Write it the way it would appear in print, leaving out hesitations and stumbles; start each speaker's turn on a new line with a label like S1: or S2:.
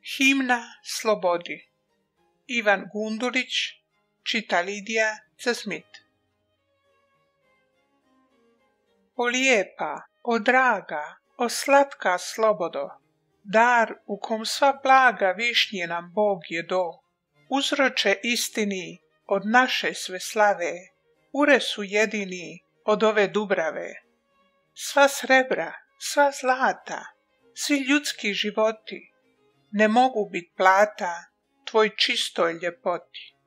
S1: Himna slobodi. Ivan Gundulić, čita Lidija Zasmit. O lijepa, o draga, o slatka slobodo, dar u kom sva blaga višnje nam Bog je do, uzroče istini od naše sve slave, uresu jedini od ove dubrave. Sva srebra, sva zlata, svi ljudski životi ne mogu bit plata tvoj čistoj ljepoti.